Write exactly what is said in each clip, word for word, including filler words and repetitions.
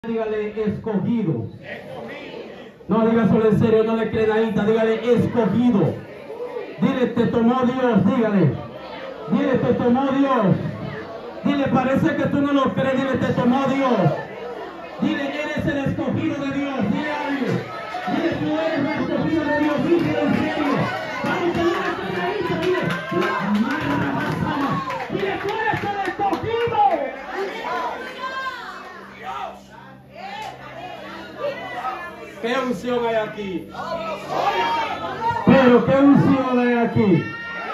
Dígale escogido. No diga solo en serio, no le creen ahí, dígale escogido. Dile, te tomó Dios, dígale. Dile, te tomó Dios. Dile, parece que tú no lo crees, dile, te tomó Dios. Dile, eres el escogido de Dios. Dile algo. Dile, tú eres el escogido de Dios. Dile en serio. Vamos a una creenadita, dile. Dile, tú eres el escogido. ¿Qué unción hay aquí? Pero ¿qué unción hay aquí?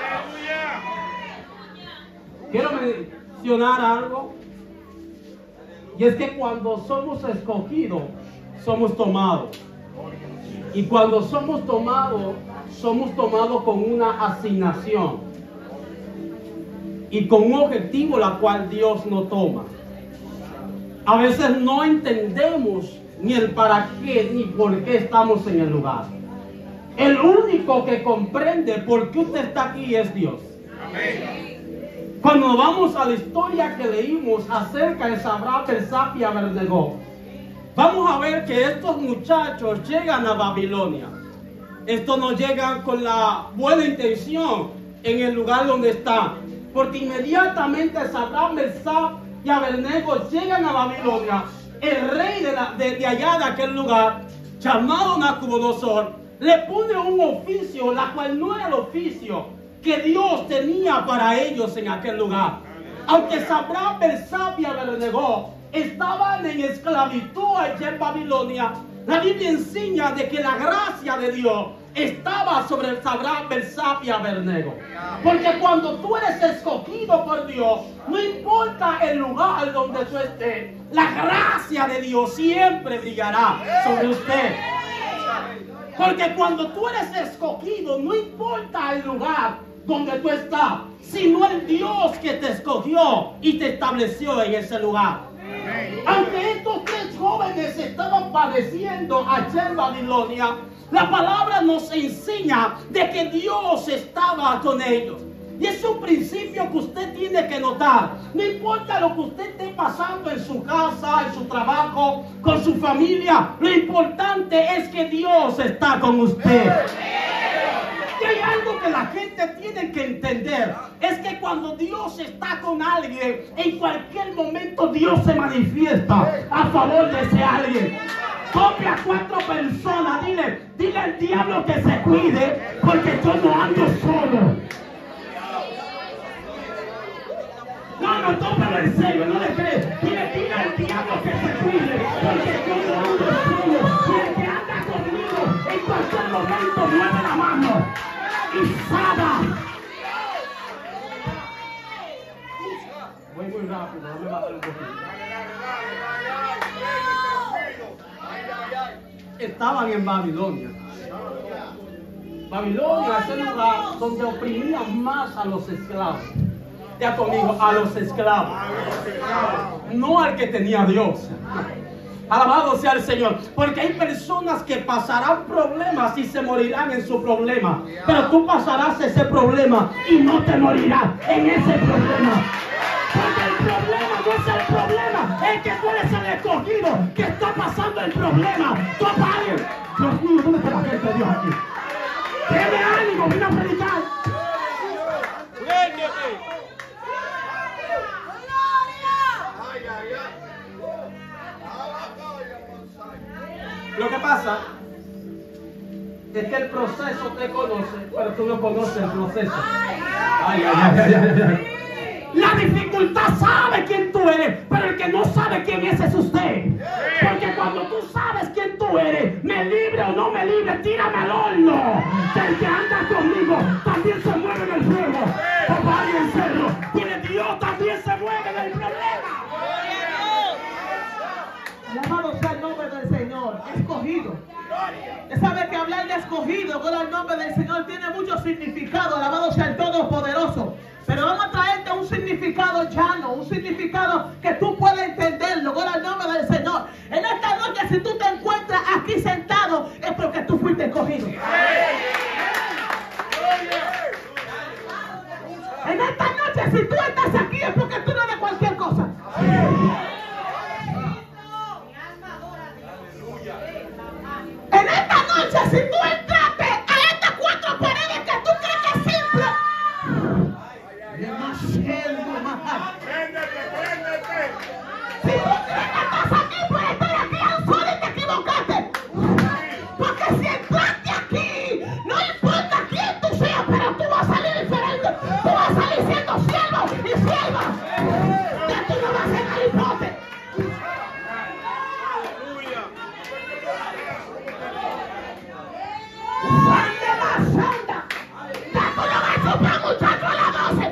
Quiero mencionar algo. Y es que cuando somos escogidos, somos tomados. Y cuando somos tomados, somos tomados con una asignación. Y con un objetivo la cual Dios nos toma. A veces no entendemos ni el para qué, ni por qué estamos en el lugar. El único que comprende por qué usted está aquí es Dios. Amén. Cuando vamos a la historia que leímos acerca de Sadrach, Mesach y Abednego, vamos a ver que estos muchachos llegan a Babilonia. Estos no llegan con la buena intención en el lugar donde están, porque inmediatamente Sadrach, Mesach y Abednego llegan a Babilonia. El rey de, la, de, de allá de aquel lugar, llamado Nabucodonosor, le pone un oficio, la cual no era el oficio que Dios tenía para ellos en aquel lugar. Aunque Sadrach, Mesach y Abednego estaban en esclavitud allá en Babilonia, la Biblia enseña de que la gracia de Dios estaba sobre el Sadrach, Mesach y Abednego. Porque cuando tú eres escogido por Dios, no importa el lugar donde tú estés, la gracia de Dios siempre brillará sobre usted. Porque cuando tú eres escogido, no importa el lugar donde tú estás, sino el Dios que te escogió y te estableció en ese lugar. Aunque estos tres jóvenes estaban padeciendo allá en Babilonia, la palabra nos enseña de que Dios estaba con ellos. Y es un principio que usted tiene que notar. No importa lo que usted esté pasando en su casa, en su trabajo, con su familia, lo importante es que Dios está con usted. Y hay algo que la gente tiene que entender, es que cuando Dios está con alguien, en cualquier momento Dios se manifiesta a favor de ese alguien. Toque a cuatro personas, dile, dile al diablo que se cuide, porque yo no ando solo. No, no, tómalo en serio, no le crees. Dile, dile al diablo que se cuide, porque yo no ando solo. Y el que anda conmigo, en cualquier momento mueve la mano y sana. Voy muy rápido, no me va a dar un poquito. Estaban en Babilonia. Babilonia es el lugar donde oprimían más a los esclavos. Ya conmigo, a los esclavos. No al que tenía Dios. Alabado sea el Señor. Porque hay personas que pasarán problemas y se morirán en su problema. Pero tú pasarás ese problema y no te morirás en ese problema. Porque el problema no es el problema, es que tú eres el escogido que está pasando el problema. Topa a alguien. Dios mío, ¿dónde está la gente de Dios aquí? Tiene ánimo, vino a predicar. Lo que pasa es que el proceso te conoce, pero tú no conoces el proceso. Ay, ay, ay, ay, ay, ay. La dificultad sabe quién tú eres, pero el que no sabe quién es es usted. Porque cuando tú sabes quién tú eres, me libre o no me libre, tírame al horno. El que anda conmigo también se mueve en el fuego. O para alguien serlo, tiene Dios también se mueve en el problema. Alabado sea el nombre del Señor. Escogido. Usted sabe que hablar de escogido con el nombre del Señor tiene mucho significado. Alabado sea el Todopoderoso. Pero vamos a traerte un significado llano, un significado que tú puedas entenderlo. Gloria al nombre del Señor. En esta noche, si tú te encuentras aquí sentado, es porque tú fuiste escogido. En esta noche, si tú estás aquí, es porque tú no eres cualquier cosa. noche, si tú entraste a estas cuatro paredes que tú crees que es simple, demasiado más. Si tú crees que estás aquí por estar aquí al sol y te equivocaste, porque si entraste aquí, no importa quién tú seas, pero tú vas a salir diferente. Tú vas a salir siendo siervo y sierva. Ya tú no vas a ser galipote. ¡Sande más santa! ¡Ya tú no vas a chupar, muchacho, a las doce!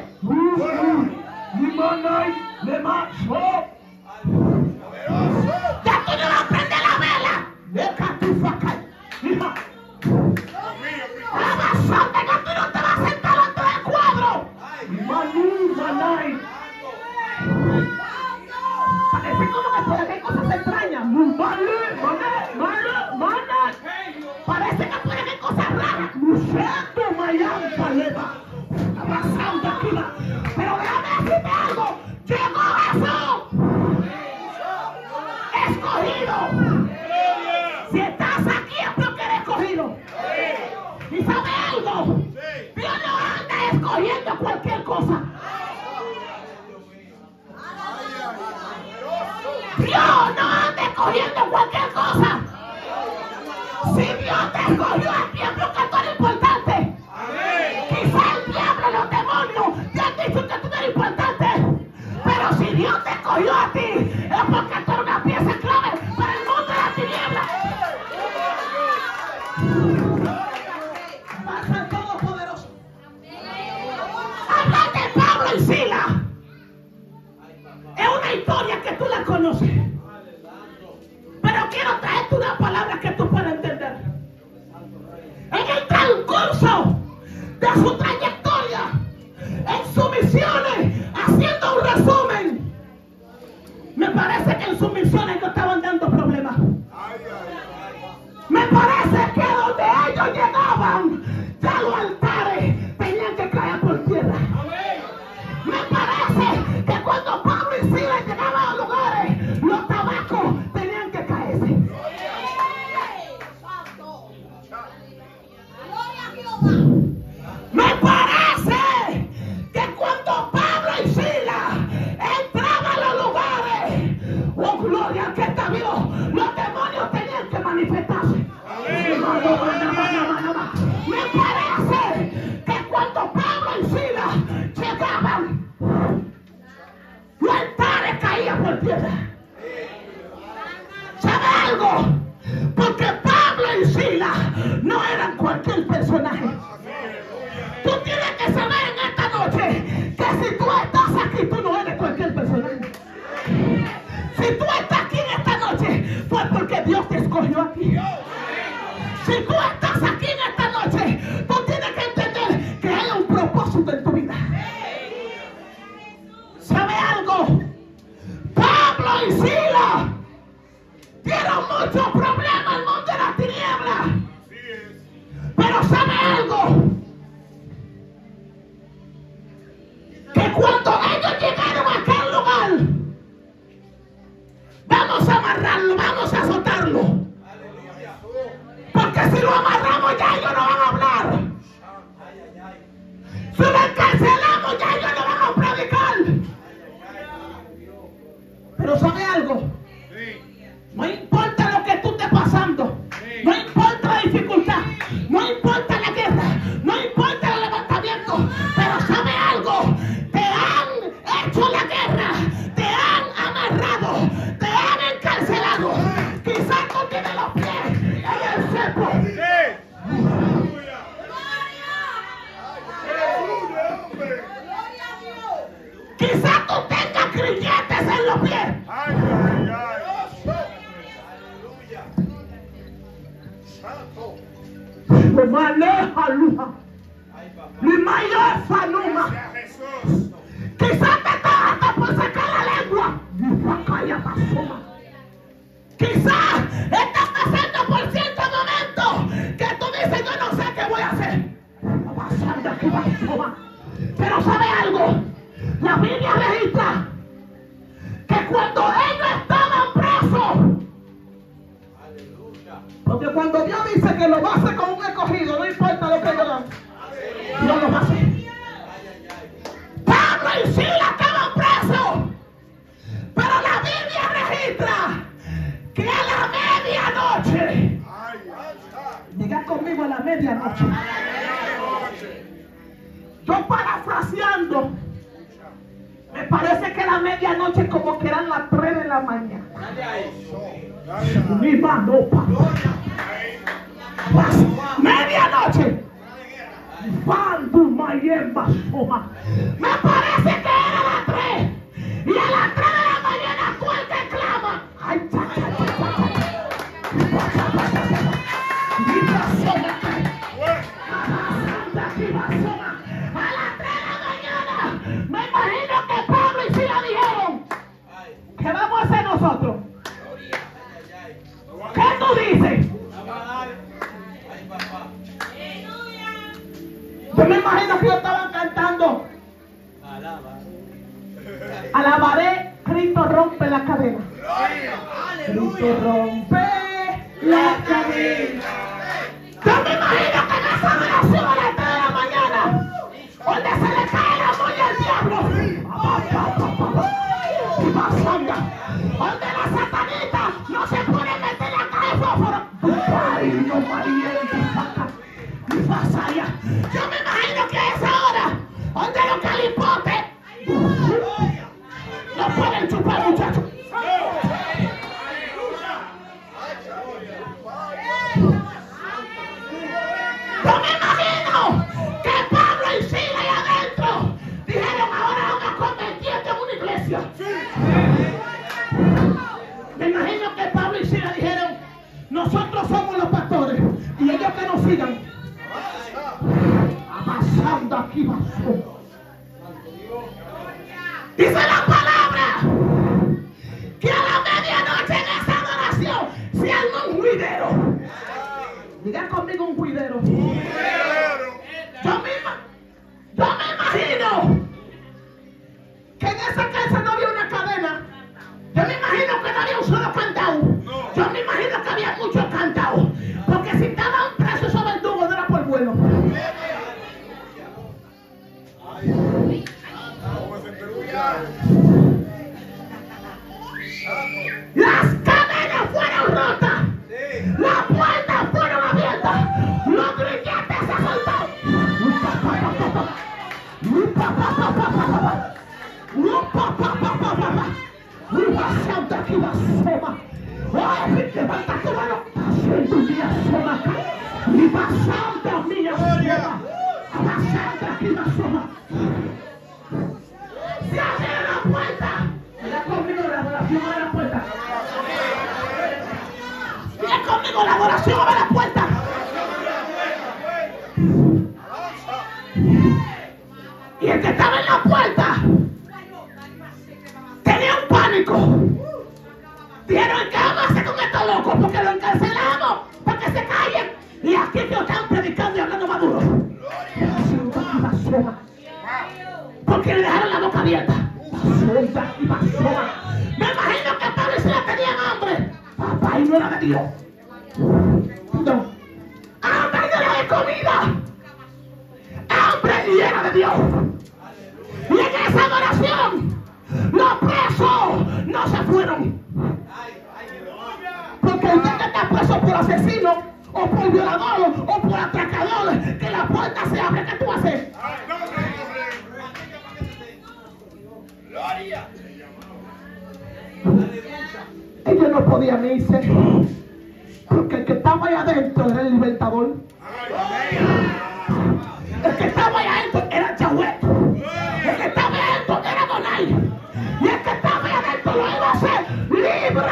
¡Ya tú no vas a prender la vela! ¡Deja tu faca! ¡Hija! ¡La más santa que tú no te vas a sentar dentro del cuadro! Parece como que por aquí hay cosas extrañas. Parece que por aquí hay cosas raras. Pero déjame decirte algo. Llegó Jesús. Escogido. Si estás aquí es porque eres escogido. ¿Y sabe algo? Dios no anda escogiendo cualquier cosa. Dios no anda escogiendo cualquier cosa. Si Dios te escogió a ti es porque tú eres importante. Quizá el diablo, los demonios te han dicho que tú no eres importante. Pero si Dios te escogió a ti es porque tú eres una pieza clave para el mundo de la tiniebla. Baja el Todopoderoso. Hablar de Pablo y Silas es una historia que tú la conoces. Pero quiero traerte una palabra que tú puedas entender. En el transcurso de su trayectoria, en sus misiones, haciendo un resumen, me parece que en sus misiones no estaban dando problemas. Me parece que donde ellos llegaban, ya los altares tenían que caer por tierra. Me parece que cuando Pablo y Silas llegaban a los lugares, los tabacos tenían que caerse. Me parece que cuando Pablo y Silas entraban a los lugares, oh gloria al que está vivo, los demonios tenían que manifestarse. Me parece que cuando Pablo y Silas llegaban, los altares caían por tierra. ¿Sabe algo? Porque Pablo y Silas no eran cualquier personaje. Tú tienes que saber en esta noche que si tú estás aquí, tú no eres cualquier personaje. Si tú estás aquí en esta noche, fue porque Dios te escogió aquí. Si tú estás aquí en esta noche, tú tienes que entender que hay un propósito en tu vida. ¿Sabe algo? Pablo y Silas dieron muchos problemas al mundo de la tiniebla. Pero ¿sabe algo? Que cuando ellos llegaron a aquel lugar, vamos a amarrarlo, vamos a azotarlo. Porque si lo amarramos ya ellos no van a hablar. Si lo encarcelamos ya ellos no van a predicar. Pero ¿sabe algo? No importa lo que tú estés pasando, no importa la dificultad, no importa la guerra, no importa el levantamiento, pero ¿sabe algo? Te han hecho la guerra, te han amarrado, te han encarcelado. Quizás tú tienes los pies en el cepo. Quizás tú tengas grilletes en los pies. Me maneja luna. Mi mayor fanuma. Quizás te estás hasta por sacar la lengua. Quizás estás pasando por cierto momento que tú dices yo no sé qué voy a hacer. Pero ¿sabe algo? La Biblia registra que cuando ellos estaban presos, Porque cuando Dios dice que lo va a hacer con un escogido, no importa lo que ellos hagan, Dios lo va a hacer. Pablo y Silas estaban presos, pero la Biblia registra que a la medianoche, digan conmigo a la medianoche, yo parafraseando, me parece que la medianoche como que eran las tres de la mañana. Mi mano, medianoche. Me parece que era las tres. Y a las tres de la mañana tú el que clama. Ay, cha, cha, cha, cha, a las tres de la mañana. Me imagino que Pablo y Silas dijeron: ¿qué vamos a hacer nosotros? ¿Qué tú dices? Yo me imagino que ellos estaban cantando: alabaré, Cristo rompe la cadena. Cristo rompe la cadena. Yo me imagino que en esa oración a las tres de la mañana, donde se le cae la moña al diablo, y pasanga, donde la satanita no se puede meter la cara de fósforo. Ay, no, María, y pasa allá. Yo me imagino que a esa hora, donde los calipotes no pueden chupar, muchachos. Yo me imagino que Pablo y Silas ahí adentro dijeron: ahora vamos a convertirte en una iglesia. Me imagino que Pablo y Silas dijeron: nosotros somos los pastores y ellos que nos sigan. Avanzando aquí, pasó. Dice la palabra que a la medianoche en esa adoración se arma un juidero. Digan conmigo: un juidero. Yo me, yo me imagino que en esa casa no había una cadena. Yo me imagino que no había un solo candado. Yo me imagino que había muchos candados. Porque si estaban presos esos verdugos no era por vuelo. Las cadenas fueron rotas. Las puertas fueron abiertas. Los grilletes se soltaron. Santa aquí va sema. Ay, levanta tu mano. Siento un día sema. Y va Santa mía sema. Va Santa aquí va sema. Se abre la puerta. Mira conmigo la adoración, abre la puerta. Mira conmigo la adoración, abre la puerta. Y el que estaba en la puerta tenía un pánico. Dijeron: ¿qué vamos a hacer con estos locos? Porque lo encarcelamos para que se callen. Y aquí que están predicando y hablando maduro. Porque le dejaron la boca abierta. Me imagino que Pablo y Silas tenían hambre. Papá, y no era de Dios. No. Hambre no era de comida. Hambre y era de Dios. Y en esa adoración los presos no se fueron. Porque usted que está preso por asesino, o por violador, o por atracador, que la puerta se abre, ¿qué tú haces? Ellos no podían irse, porque el que estaba ahí adentro era el libertador. El que estaba ahí adentro era Yahweh. El que estaba ahí adentro era Donai. Y el que estaba ahí adentro lo iba a hacer libre.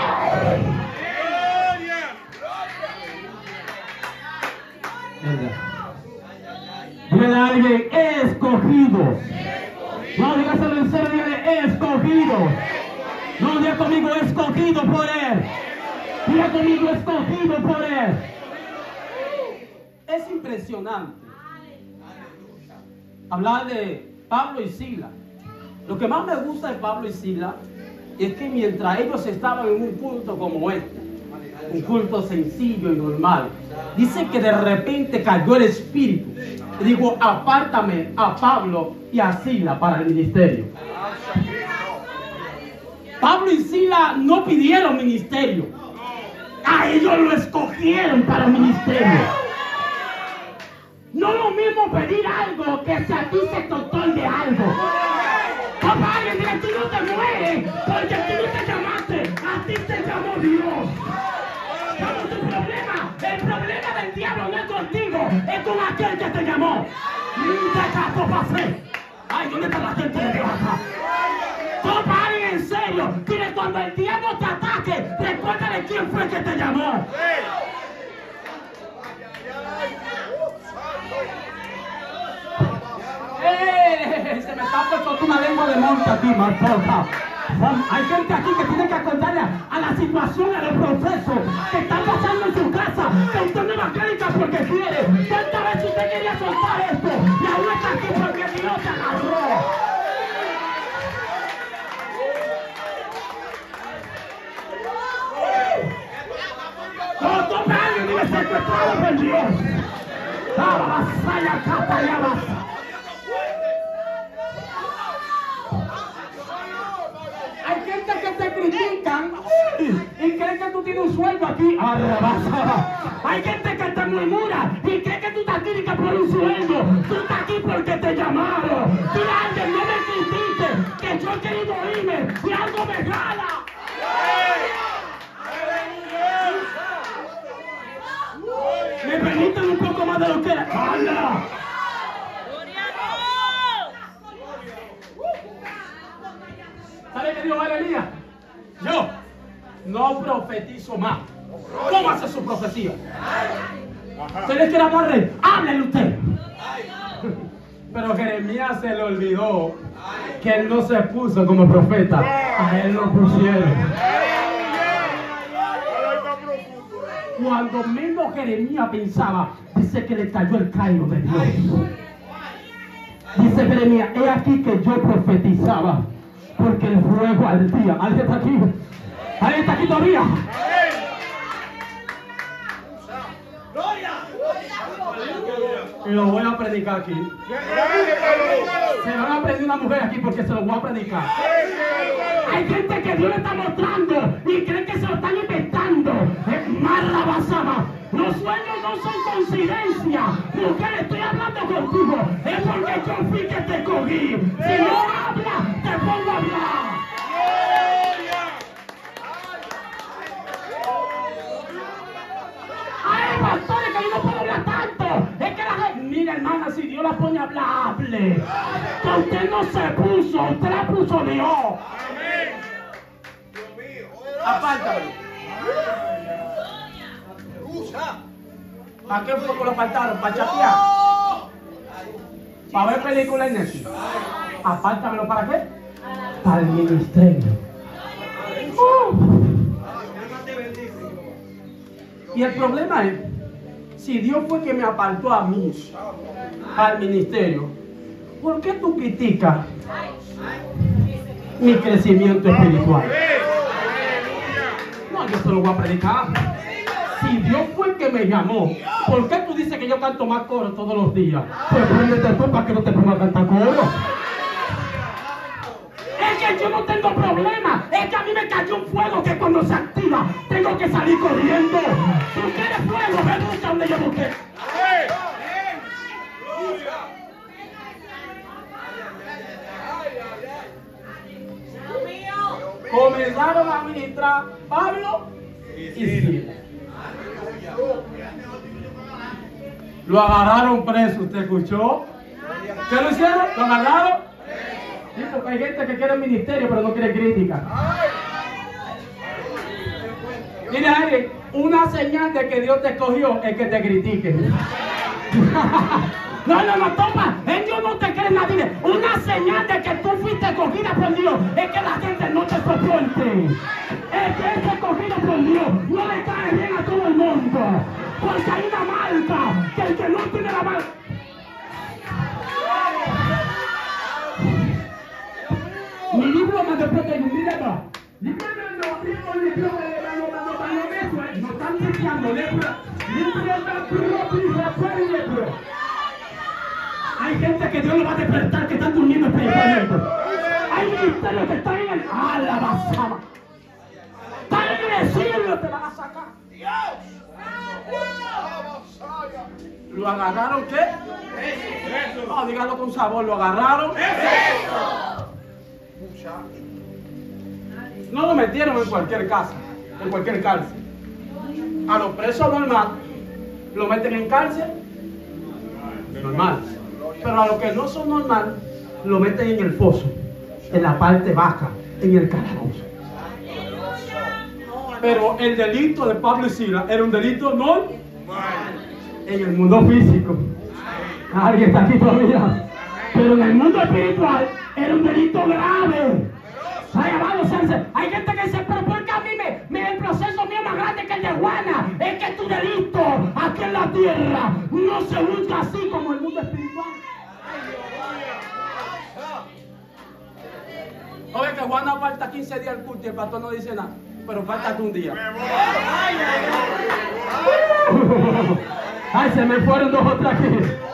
Dígale a alguien: escogido. No, dígaselo en serio, dígale: escogido. No, diga conmigo: escogido por él. Diga conmigo: escogido por él. Es impresionante hablar de Pablo y Silas. Lo que más me gusta de Pablo y Silas es que mientras ellos estaban en un punto como este, un culto sencillo y normal. Dice que de repente cayó el Espíritu y dijo, apártame a Pablo y a Sila para el ministerio. Pablo y Sila no pidieron ministerio, a ellos lo escogieron para el ministerio. No es lo mismo pedir algo que si a ti se te otorgue algo. Compadre, mira, tú no te mueres porque tú no te llamaste, a ti te llamó Dios. Pero tu problema, el problema del diablo no es contigo, es con aquel que te llamó. Te caso pasé. Ay, ¿dónde está la gente de acá? Compadre, en serio, mire, cuando el diablo te ataque, recuérdale quién fue que te llamó. ¡Eh! Se me está puesto una lengua de monte aquí, Marta. Hay gente aquí que tiene que acordarle a la situación, a los procesos que están pasando en su casa, que usted no va a crédito porque quiere. ¿Cuántas veces usted quería soltar esto? Y aún está aquí porque Dios te agarró. Como tú me vives secuestrado por Dios. Abasaya, capa y abasa. Hay gente que te critican y creen que tú tienes un sueldo aquí. Hay gente que te murmura y cree que tú estás aquí por un sueldo. Tú estás aquí porque te llamaron. Dile a alguien, no me critiques, que yo he querido irme y algo me jala. Me permiten un poco más de lo que era. ¡Hala! ¿Sabe qué dijo Elías? Yo no profetizo más. ¿Cómo hace su profecía? ¿Se le quiere hablar rey? Háblele usted. Pero Jeremías se le olvidó que él no se puso como profeta. A él lo pusieron. Cuando menos Jeremías pensaba, dice que le cayó el cairo de Dios. Dice Jeremías, he aquí que yo profetizaba, porque el fuego ardía. ¿Alguien está aquí? ¿Alguien está aquí todavía? Y lo voy a predicar aquí. Se van a predicar una mujer aquí porque se lo voy a predicar. Hay gente que Dios le está mostrando y creen que se lo están inventando. Es marra basama. Los sueños no son coincidencia. Mujer, estoy hablando contigo. Es porque yo fui que te cogí. Si no hablas, te pongo a hablar. Hay pastores que yo no puedo hablar tanto. Es que la gente, mira hermana, si Dios la pone a hablar, hable. Que usted no se puso, usted la puso Dios. Apártalo. ¿Para qué fue que lo apartaron? ¿Para chatear? ¿Para ver películas en Netflix? Apártamelo, ¿para qué? Para el ministerio. Uh. Y el problema es, si Dios fue que me apartó a mí, al ministerio, ¿por qué tú criticas mi crecimiento espiritual? No, yo se lo voy a predicar. Si Dios fue el que me llamó, ¿por qué tú dices que yo canto más coro todos los días? Pues préndete tú para que no te ponga a cantar coro. Es que yo no tengo problema. Es que a mí me cayó un fuego que cuando se activa tengo que salir corriendo. ¿Tú quieres fuego? Me busca donde yo busqué. Comenzaron a ministrar Pablo y Sila. Lo agarraron preso, ¿usted escuchó? ¿Qué lo hicieron? ¿Lo agarraron? Sí, porque hay gente que quiere el ministerio pero no quiere crítica. Mire, Eric, una señal de que Dios te escogió es que te critiquen. No, no, no, toma. En Dios no te cree nadie. Una señal de que tú fuiste escogida por Dios es que la gente no te soporte. El que es escogido por Dios no le cae bien a todo el mundo. Porque hay una marca que el que no tiene la marca. Mi diploma después de un libro. Diploma no, diploma, diploma, no, no, no, no, no, no, no, no, limpiando lepra, limpiando lepra. Hay gente que Dios lo va a despertar que están durmiendo espiritualmente. Hay ministerios que están en el alabazaba. Están en el cielo, te van a sacar. ¿Lo agarraron qué? No, dígalo con sabor, ¿lo agarraron? No lo metieron en cualquier casa, en cualquier cárcel. A los presos normal, lo meten en cárcel normal. Pero a los que no son normal, lo meten en el foso, en la parte baja, en el calabozo. Pero el delito de Pablo y Silas era un delito normal en el mundo físico. Alguien está aquí todavía. Pero en el mundo espiritual era un delito grave. Ay, amado, hay gente que dice, pero ¿por qué a mí me, me, el proceso mío es más grande que el de Juana? Es que tu delito aquí en la tierra no se busca así como el mundo espiritual. Oye, que Juana falta quince días al culto y el pastor no dice nada, pero falta un día. Ay, se me fueron dos o tres aquí.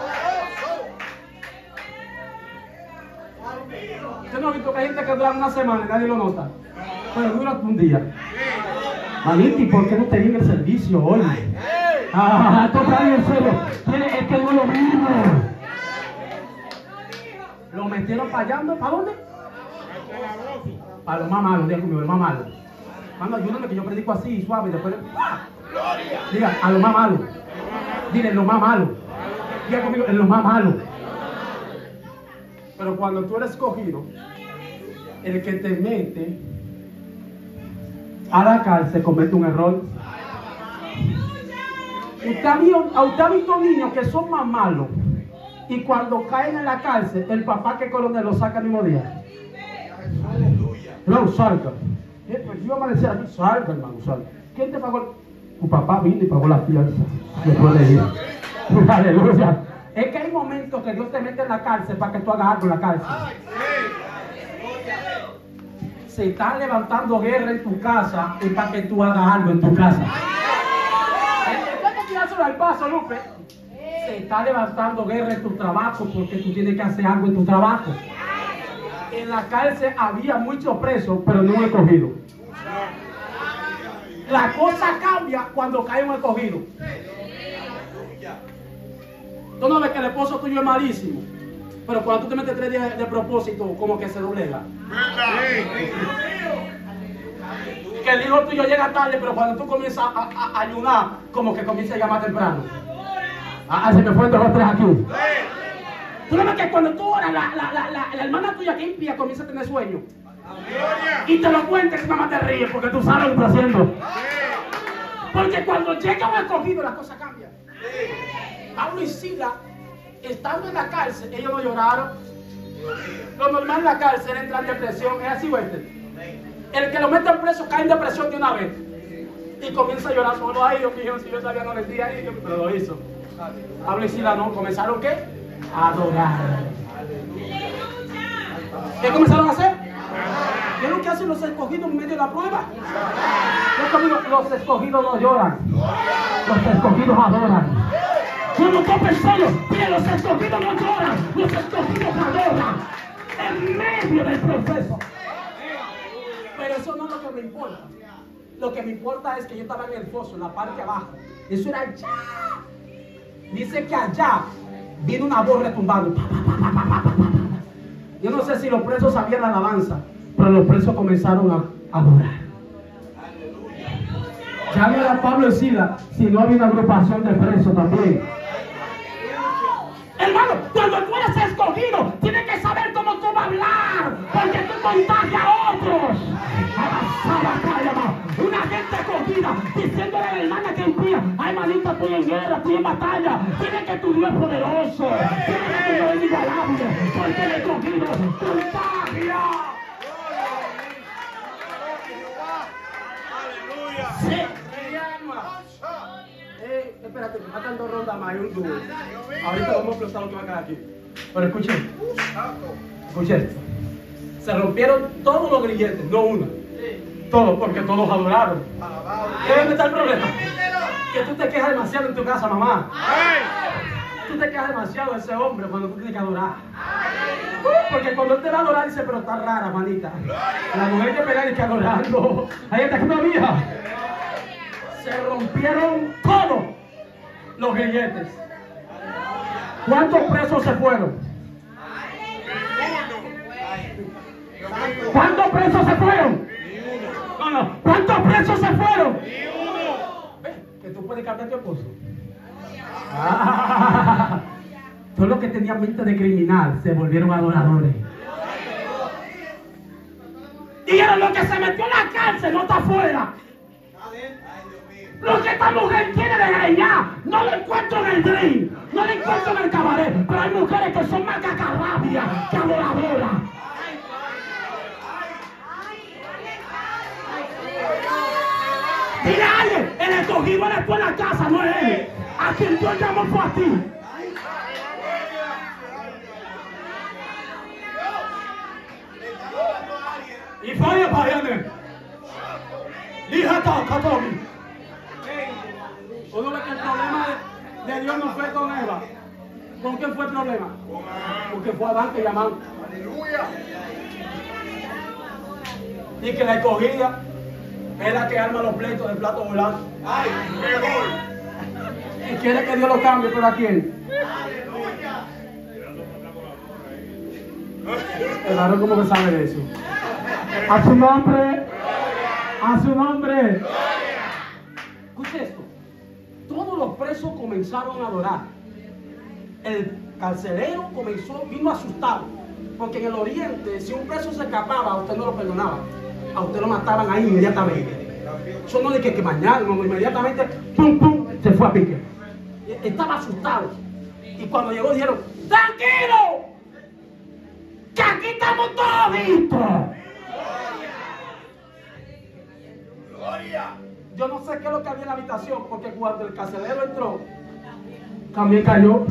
Yo no he visto que hay gente que dura una semana y nadie lo nota, pero dura un día. Maniti, ¿por qué no te viene el servicio hoy? Ah, toca en serio. Tiene, es que no lo mismo. Lo metieron fallando, ¿para dónde? Para lo más malo, diga conmigo, lo más malo. Mano, ayúdame que yo predico así, suave, y después. ¡Ah! Diga, a lo más malo. Dile, lo más malo. Diga conmigo, en lo más malo. Pero cuando tú eres escogido, el que te mete a la cárcel comete un error. Usted ha visto niños que son más malos y cuando caen en la cárcel, el papá que coronel lo saca el mismo día. No, salga. Eh, pues yo me decía, salga, hermano, salga. ¿Quién te pagó? Tu papá vino y pagó la fianza. Después de ir. Aleluya. Es que hay momentos que Dios te mete en la cárcel para que tú hagas algo en la cárcel. Se está levantando guerra en tu casa y para que tú hagas algo en tu casa. Después de tirárselo al paso, Lupe, se está levantando guerra en tu trabajo porque tú tienes que hacer algo en tu trabajo. En la cárcel había muchos presos, pero no un escogido. La cosa cambia cuando cae un escogido. Tú no ves que el esposo tuyo es malísimo, pero cuando tú te metes tres días de propósito, como que se doblega. Que el hijo tuyo llega tarde, pero cuando tú comienzas a, a, a ayunar, como que comienza a llamar temprano. Ah, se me fue dos o tres aquí. Tú no ves que cuando tú oras, la, la, la, la, la hermana tuya que impía comienza a tener sueño. Y te lo cuentes que mamá te ríe porque tú sabes lo que está haciendo. Porque cuando llega un escogido, las cosas cambian. Pablo y Silas, estando en la cárcel, ellos no lloraron. Lo normal en la cárcel entra en depresión. ¿Es así, Wester? El que lo mete en preso cae en depresión de una vez. Y comienza a llorar solo. Ay, Dios mío, si yo sabía no le decía ahí, pero lo hizo. Pablo y Silas no. ¿Comenzaron qué? A adorar. ¿Qué comenzaron a hacer? ¿Qué es lo que hacen los escogidos en medio de la prueba? Los escogidos no lloran. Los escogidos adoran. Cuando tú pensando, mira, los escogidos no lloran, los escogidos adoran en medio del proceso. Pero eso no es lo que me importa. Lo que me importa es que yo estaba en el foso, en la parte de abajo. Eso era allá. Dice que allá viene una voz retumbando. Yo no sé si los presos sabían la alabanza, pero los presos comenzaron a adorar. Ya no era Pablo y Silas, sino había una agrupación de presos también. Hermano, cuando tú eres escogido, tienes que saber cómo tú vas a hablar, porque tú contagias a otros. Una gente escogida diciéndole a la hermana que impía, ay, manita, estoy en guerra, estoy en batalla. Tiene que tu Dios es poderoso, tiene que tu Dios es inigualable, porque el escogido contagia. Sí. Eh, espérate, me faltan dos rondas más y un dúo. Ahorita vamos a explotar lo que va a quedar aquí. Pero escuchen, escuchen. Se rompieron todos los grilletes, no uno. Todos, porque todos adoraron. ¿Qué dónde está el problema? Que tú te quejas demasiado en tu casa, mamá. Tú te quejas demasiado de ese hombre cuando tú tienes que adorar. Porque cuando él te va a adorar, dice, pero está rara, manita. La mujer que pega y que adorando. Ahí está todavía. Se rompieron todos los grilletes. ¿Cuántos presos se fueron? ¿Cuántos presos se fueron? No, no. ¿Cuántos presos se fueron? Que tú puedes cambiar tu esposo. Ah, todos los que tenían mente de criminal se volvieron adoradores. Y era lo que se metió en la cárcel, no está afuera. Lo que esta mujer quiere de ella, no lo encuentro en el dream, no lo encuentro en el cabaret. Pero hay mujeres que son más cacarrabias que adoradoras. Dile a alguien, el escogido eres tú en la casa, no es él. A quien Dios llamó fue a ti. Y fue para él. Hija Katomi. Uno ve que el problema de, de Dios no fue con Eva. ¿Con quién fue el problema? Porque fue Adán que llamaron. Y que la escogida es la que arma los pleitos del plato volante. ¡Ay, mejor! Y quiere que Dios lo cambie, ¿pero a quién? Claro, ¿cómo que sabe de eso? A su nombre, a su nombre. Escuche esto. Todos los presos comenzaron a adorar. El carcelero comenzó, vino asustado. Porque en el oriente, si un preso se escapaba, a usted no lo perdonaba. A usted lo mataban ahí inmediatamente. Eso no de que, que mañana, no, inmediatamente, pum, pum, se fue a pique. Estaba asustado. Y cuando llegó dijeron, ¡tranquilo! ¡Que aquí estamos todos listos! Yo no sé qué es lo que había en la habitación, porque cuando el carcelero entró, también cayó.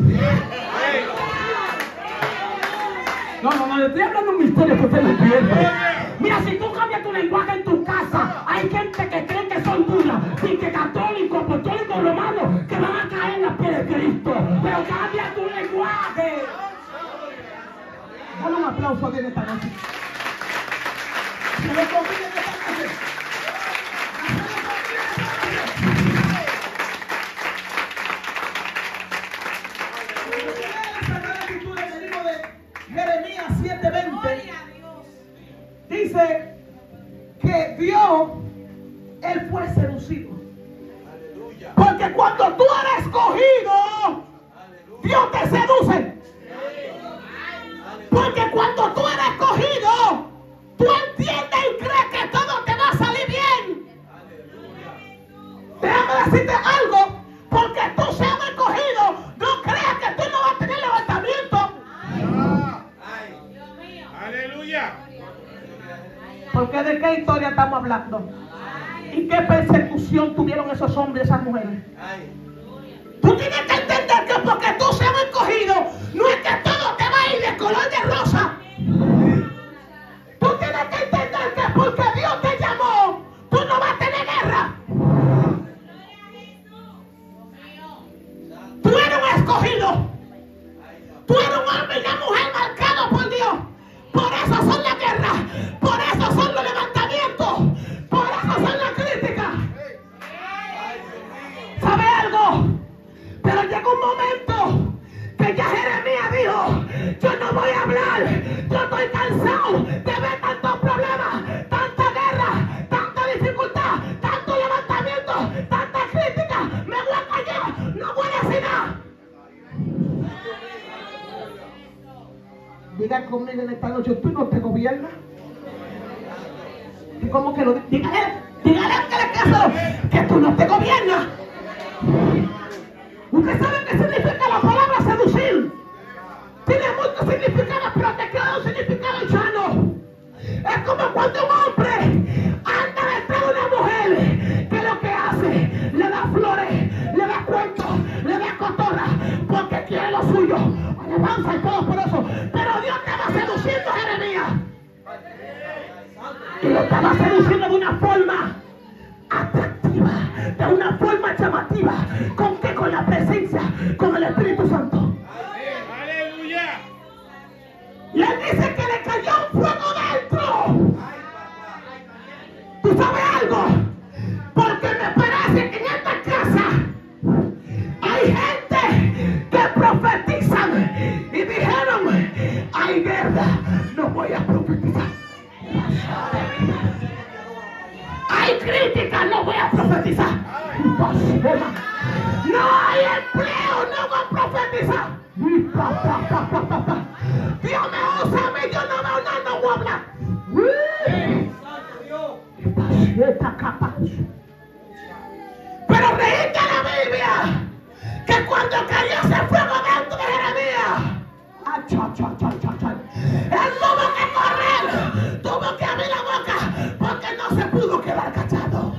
No, no, no, le estoy hablando un misterio que usted no entiende. Mira, si tú cambias tu lenguaje en tu casa, hay gente que cree que son tuyas, y que católicos, apostólicos, romanos, que van a caer en los pies de Cristo. Pero cambia tu lenguaje. Dale un aplauso a Dios esta noche. Se lo confíen esta noche. Jeremías siete veinte dice que Dios, él fue seducido. Porque cuando tú eres escogido, Dios te seduce. Porque cuando tú eres escogido, tú entiendes y crees que todo te va a salir bien. Déjame decirte algo, porque tú seas escogido, no creas que tú no vas a tener levantamiento. Aleluya. Porque de qué historia estamos hablando y qué persecución tuvieron esos hombres y esas mujeres. Tú tienes que entender que porque tú seas escogido, no es que todo te va a ir de color de rosa. Tú tienes que entender que porque Dios te llamó, tú no vas a tener guerra. Tú eres un escogido. Tú eres un hombre y una mujer marcado por Dios. Por eso son las guerras, por eso son los levantamientos, por eso son las críticas. ¿Sabe algo? Pero llegó un momento que ya Jeremías dijo, yo no voy a hablar, yo estoy cansado de ver tantos problemas, tanta guerra, tanta dificultad, tanto levantamiento, tanta crítica, me voy a callar, no voy a decir nada. Diga conmigo en esta noche, tú no te gobiernas. ¿Cómo que lo diga? Dígale, dígale a aquel caso que tú no te gobiernas. ¿Usted sabe qué significa la palabra seducir? Tiene muchos significados, pero te queda un significado llano. Es como cuando un hombre anda detrás de una mujer que lo que hace, le da flores, le da cuentos, le da cotorra, porque quiere lo suyo. Alabanza y todo por eso. Pero Dios te va seduciendo, Jeremías. Y lo estaba seduciendo de una forma atractiva, de una forma llamativa. ¿Con qué? Con la presencia, con el Espíritu Santo. Aleluya. Y él dice que le cayó un fuego dentro. ¿Tú sabes algo? Porque me parece que en esta casa hay gente que profetizan y dijeron, hay guerra, no voy a profetizar. Hay crítica, no voy a profetizar. No hay empleo, no voy a profetizar. Dios me usa a mí, yo no veo nada, no voy a hablar. Pero leíste la Biblia que cuando cayó ese fuego dentro de Jeremías, él tuvo que correr, tuvo que abrir la boca porque no se pudo quedar callado.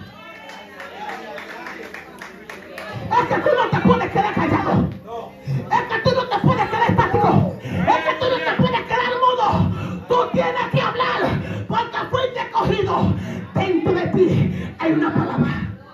Es que tú no te puedes quedar callado. Es que tú no te puedes quedar estático. Es que tú no te puedes quedar mudo. Tú tienes que hablar porque fuiste escogido. Dentro de ti hay una palabra.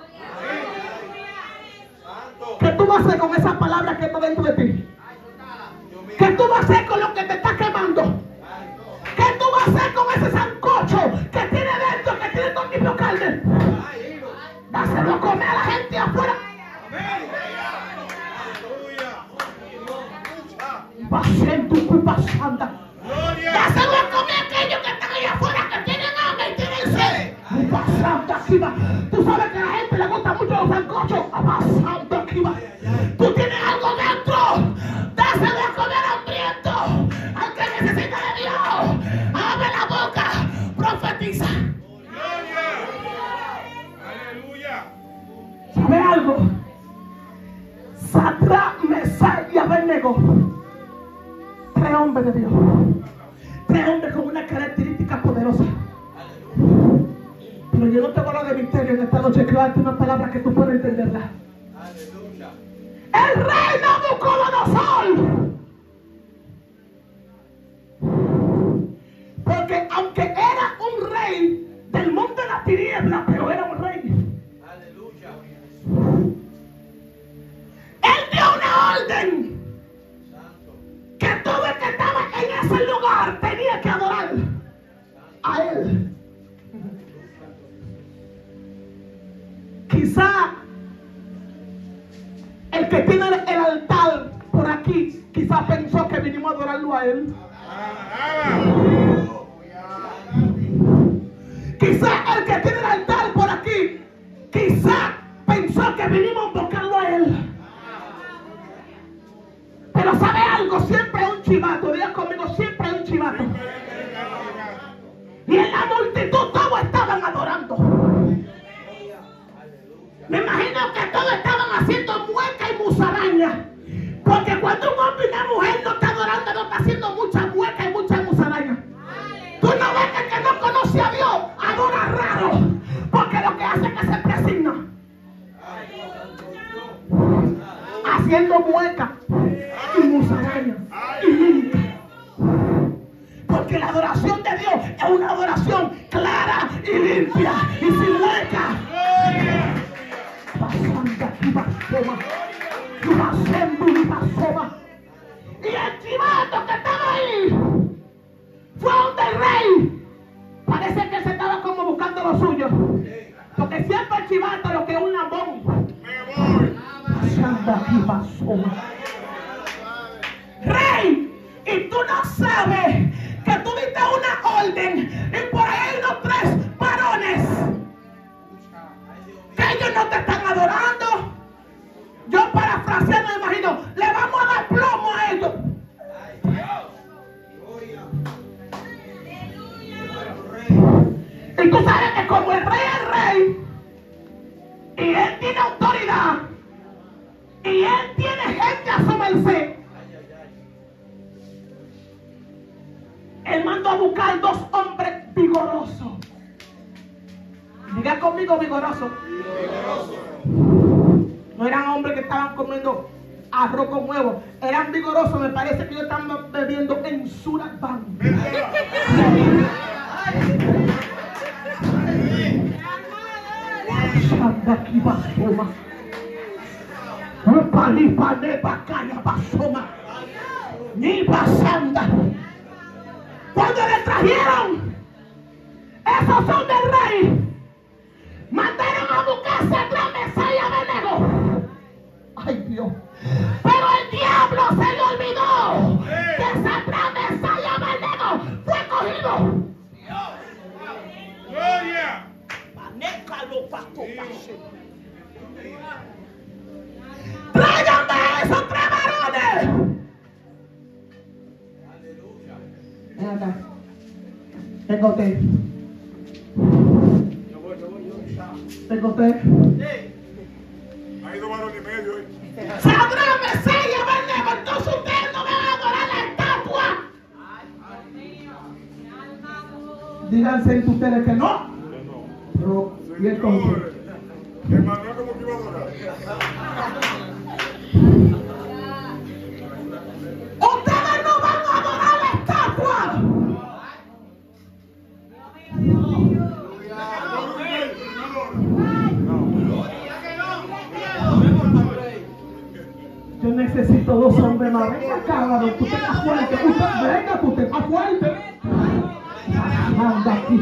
¿Qué tú vas a hacer con esa palabra que está dentro de ti? ¿Qué tú vas a hacer con lo que te está quemando? ¿Qué tú vas a hacer con ese sancocho que tiene dentro, que tiene todo tipo de carne? Dáselo a comer a la gente afuera. Va a ser tu culpa santa. Dáselo a comer a aquellos que están allá afuera, que tienen hambre y tienen sed. Va santa aquí va. Tú sabes que a la gente le gusta mucho los sancochos. Va santa aquí va. Tú tienes algo dentro. Dáselo a comer hambriento. Al que necesita de Dios. Abre la boca. Profetiza. Aleluya. ¿Sabe algo? Sadrach, Mesach y Abednego, tres hombres de Dios, tres hombres con una característica poderosa. Pero yo no te voy a hablar de misterio en esta noche, quiero darte una palabra que tú puedas entenderla. Aleluya. El rey Nabucodonosor, porque aunque era un rey del monte de la tiniebla, pero era un rey. Aleluya. Él dio una orden que todo el que estaba en ese lugar tenía que adorar a él. Quizá el que tiene el altar por aquí, quizá pensó que vinimos a adorarlo a él. Quizá el que tiene el altar por aquí, quizá pensó que vinimos a invocarlo a él. Pero ¿sabe algo? Siempre hay un chivato. Diga conmigo, siempre hay un chivato. Y en la multitud todos estaban adorando. Me imagino que todos estaban haciendo mueca y musaraña. Porque cuando un hombre y una mujer no está adorando, no está haciendo mucha mueca y mucha musaraña. Tú no ves que el que no conoce a Dios adora raro. Porque lo que hace es que se presigna. Haciendo mueca y musaraña y limpia. Porque la adoración de Dios es una adoración clara y limpia y sin mueca. Y el chivato que estaba ahí fue donde el rey. Parece que se estaba como buscando lo suyo. Porque siempre el chivato lo que es un lambón. Rey, y tú no sabes que tú diste una orden y por ahí hay unos tres varones que ellos no te están adorando. Yo parafraseando me imagino, le vamos a dar plomo a ellos. Y tú sabes que como el rey es rey y él tiene autoridad y él tiene gente a su merced, él mandó a buscar dos hombres vigorosos. Diga conmigo vigorosos. No eran hombres que estaban comiendo arroz con huevo, eran vigorosos. Me parece que ellos estaban bebiendo en Surabán. Califa de Bacaya Basoma. Ni Basanda. Cuando le trajeron esos son del rey, mandaron a buscarse a Gran Mesías y Abednego. Ay Dios. Pero el diablo se le olvidó que esa Gran Mesías y Abednego fue cogido. Gloria. Tráiganme a esos tres varones. Ven acá. Tengo usted. Tengo usted. Hay dos varones y medio. ¿eh? Saldrá Mesías y Abednego, entonces ustedes no me van a adorar la estatua. Díganse entre ustedes que no. Pero, ¿y entonces? Hermano, como que iba a adorar. Ustedes no van a adorar la estatua. Yo necesito dos hombres más. Venga acá, varón, que usted está fuerte. Usted, venga, que usted está fuerte. Anda aquí,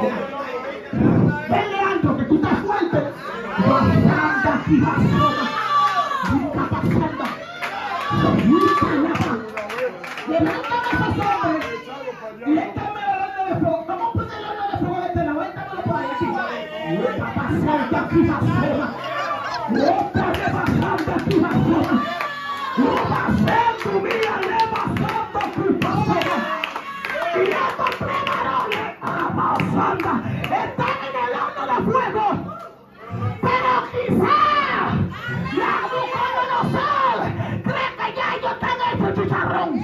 ven, Leandro, que tú estás fuerte. Anda aquí, basura. Nunca pasando. Nunca nada. Levántame esos hombres. Y éntame el horno de fuego. Vamos a poner el horno de fuego de este lado. Éntamelo por ahí, aquí. Nunca pasando aquí, basura. Nunca pasando aquí, basura. No pasando, mira, le pasando aquí, basura. Y estos tres varones, amasanda, están en el horno de fuego. Pero quizá Nabucodonosor cree que ya ellos están hechos chicharrón.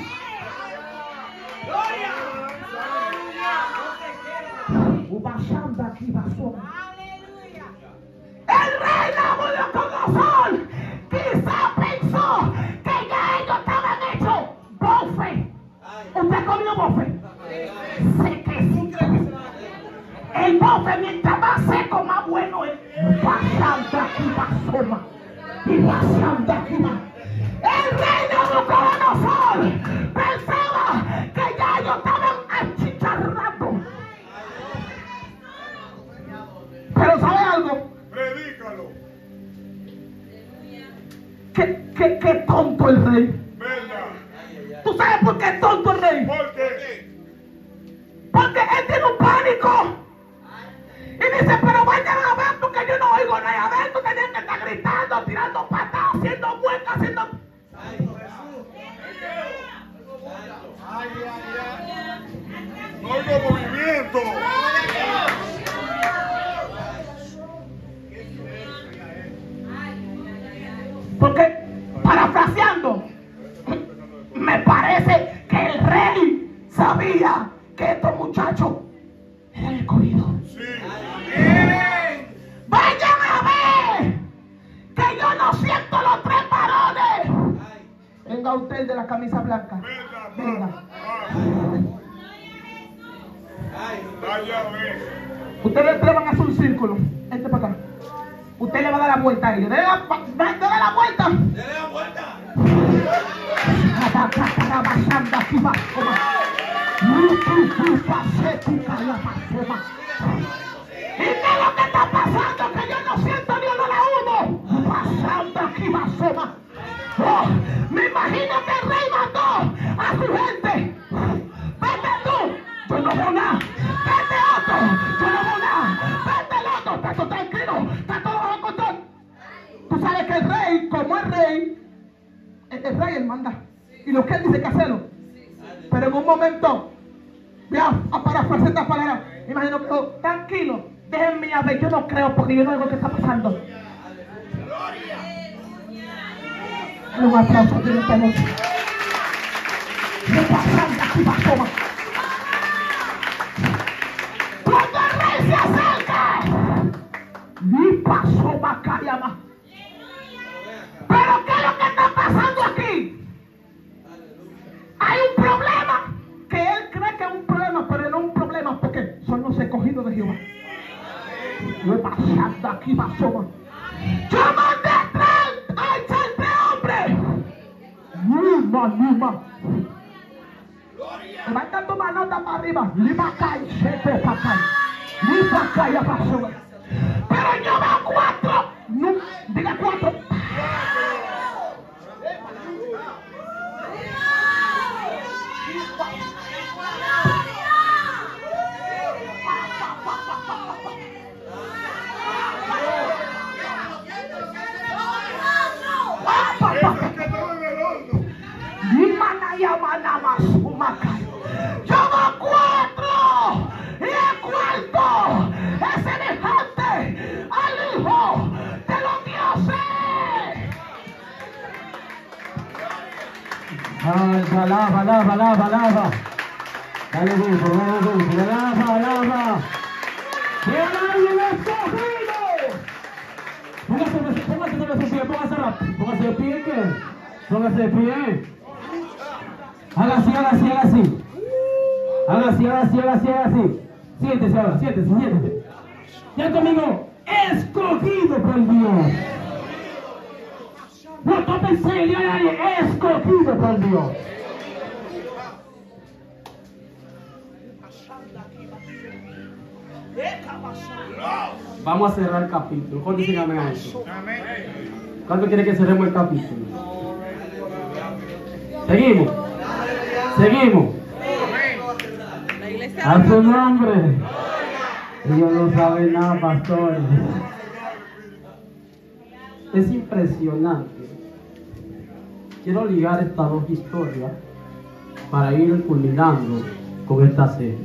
Ubashanda aquí basura. El rey Nabucodonosor quizá pensó que ya ellos estaban hechos bofe. ¿Usted comió bofe? Sequecito. El bofe mientras más seco más bueno es. Pasando aquí basoma. Y pasando aquí más. El rey Nabucodonosor pensaba que ya ellos estaban achicharrando. Pero ¿sabe algo? Predícalo. ¿Qué, qué, qué tonto el rey? Venga. ¿Tú sabes por qué es tonto el rey? ¿Por qué? Porque él tiene un pánico. Y dice, pero vayan a ver porque yo no oigo nada adentro. Tenían que estar gritando, tirando patas, haciendo muecas, haciendo... No oigo movimiento. Porque, parafraseando, me parece que el rey sabía que estos muchachos eran escogidos. Sí. Vayan a ver que yo no siento los tres varones. Venga usted de la camisa blanca. Venga. Vaya, ve. Ustedes tres van a hacer un círculo. Este para acá. Usted le va a dar la vuelta a ellos. Dele la, dele la vuelta. Dele la vuelta. ¿Y qué es lo que está pasando? Que yo no siento ni olor a humo. Pasando aquí, basoma. Oh, me imagino que el rey mandó a su gente. Vete tú, yo no veo nada. Vete otro, yo no veo nada. Vete el otro, está todo tranquilo, está todo bajo control. Tú sabes que el rey, como es rey, el, el rey él manda. Y lo que él dice que hacerlo. Pero en un momento, vea, a parafrasear estas palabras, me imagino que, oh, tranquilo, déjenme a ver, yo no creo porque yo no veo qué está pasando. Un aplauso de esta noche. Me pasando aquí, basoma. Cuando el rey se acerca, mi pasoma callama. Pero ¿qué es lo que está pasando aquí? Hay un problema que él cree que es un problema, pero no un problema porque son los escogidos de Jehová. Me pasando aquí, basoma. Yo mandé a echar tres hombres anima. Levanta tu manota para arriba. Lima cae, sete pacay. Lima cae a paso. Pero yo veo cuatro. No, diga cuatro. Yo veo cuatro y el cuarto es semejante al Hijo de los dioses. Alaba, alaba, alaba, alaba, alaba. Dale gusto, dale gusto, alaba, alaba. ¡Que alguien escogido! Póngase, póngase de pie, póngase rápido. Póngase de pie, ¿qué? Póngase de pie. Haga así, haga así, haga así. Haga así, haga así, haga así, haga así. Siéntese ahora, siéntese, siéntese. Ya conmigo, escogido por Dios. No, tópense, yo nadie, escogido por Dios. Vamos a cerrar el capítulo. ¿Cuántos dicen amén a eso? ¿Cuánto quiere que cerremos el capítulo? Seguimos. Seguimos. A su nombre. Ellos no saben nada, pastor. Es impresionante. Quiero ligar estas dos historias para ir culminando con esta serie.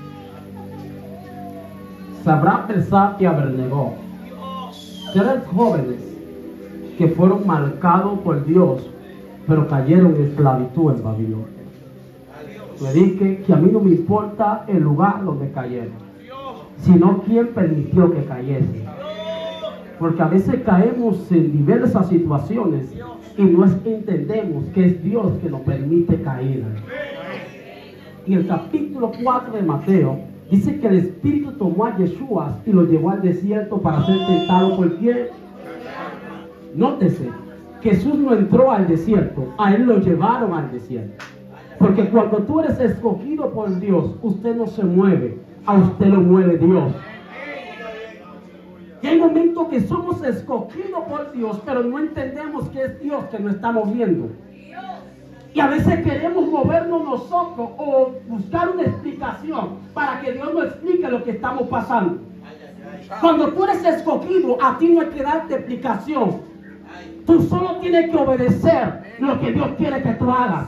Sabrá Persat y Abednego, tres jóvenes que fueron marcados por Dios, pero cayeron en esclavitud en Babilonia. Le dije que a mí no me importa el lugar donde cayeron, sino quién permitió que cayesen. Porque a veces caemos en diversas situaciones y no entendemos que es Dios que nos permite caer. En el capítulo cuatro de Mateo dice que el Espíritu tomó a Yeshua y lo llevó al desierto para ser tentado por quién. Nótese, Jesús no entró al desierto, a él lo llevaron al desierto. Porque cuando tú eres escogido por Dios, usted no se mueve, a usted lo mueve Dios. Y hay momentos que somos escogidos por Dios, pero no entendemos que es Dios que nos está moviendo. Y a veces queremos movernos nosotros o buscar una explicación para que Dios nos explique lo que estamos pasando. Cuando tú eres escogido, a ti no hay que darte explicación. Tú solo tienes que obedecer lo que Dios quiere que tú hagas.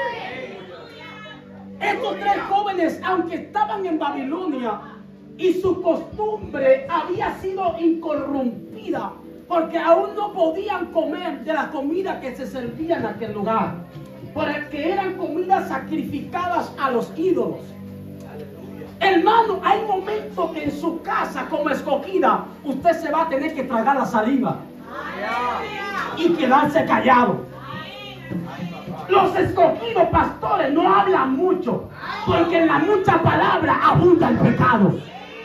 Estos tres jóvenes, aunque estaban en Babilonia y su costumbre había sido incorrompida, porque aún no podían comer de la comida que se servía en aquel lugar, porque eran comidas sacrificadas a los ídolos. Hermano, hay momentos que en su casa como escogida usted se va a tener que tragar la saliva y quedarse callado. Los escogidos pastores no hablan mucho, porque en la mucha palabra abunda el pecado.